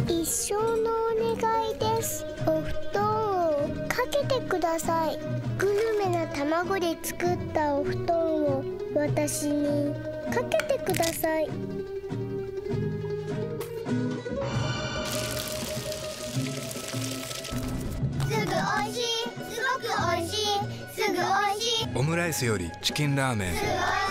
一生のお願いです。お布団をかけてください。グルメな卵で作ったお布団を私にかけてください。すぐおいしい、すごくおいしい、すぐおいしい。 オムライスよりチキンラーメン。